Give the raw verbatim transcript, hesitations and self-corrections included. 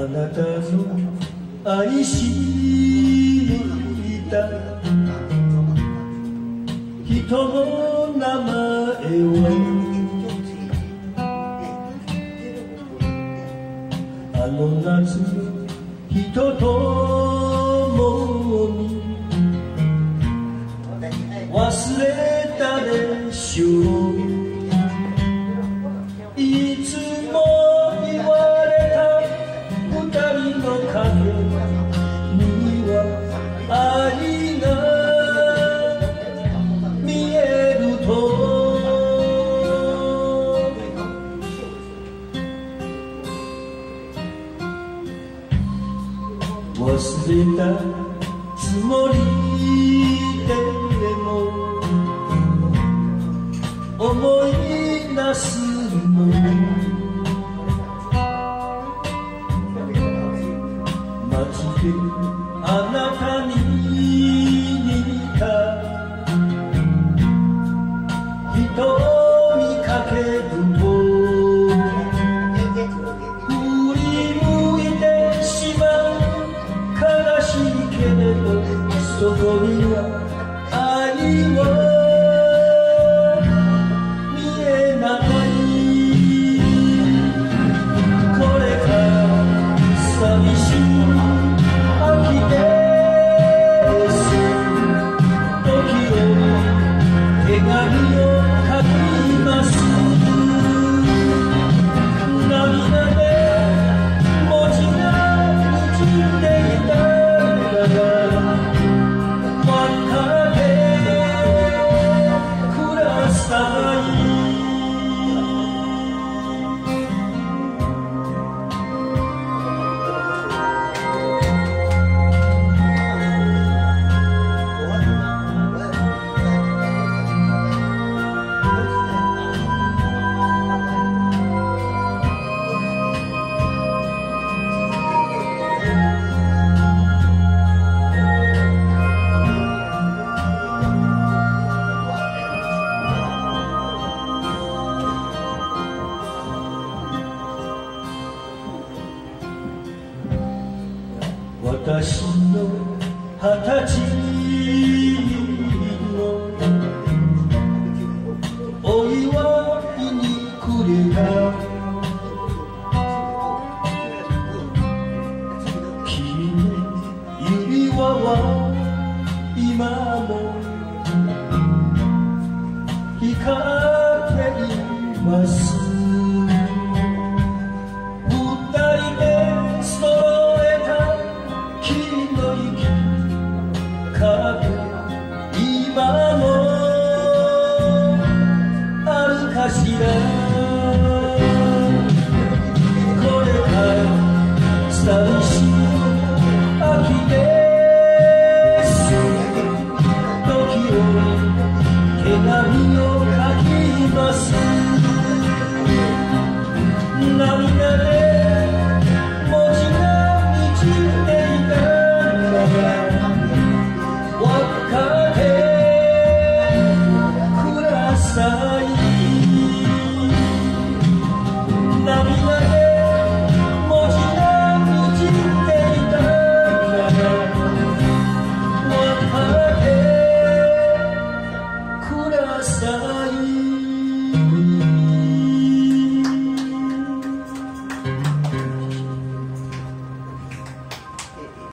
なたの愛し抜いた人の名前はあの夏人ともに忘れたでしょう。いつも言われた二人の影には愛が見えると忘れたつもりでも思い出すの街であなたに似た人を見かけると振り向いてしまう悲しいけれどそこには愛を私の二十歳